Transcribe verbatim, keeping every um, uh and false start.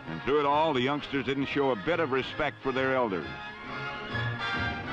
And through it all, the youngsters didn't show a bit of respect for their elders.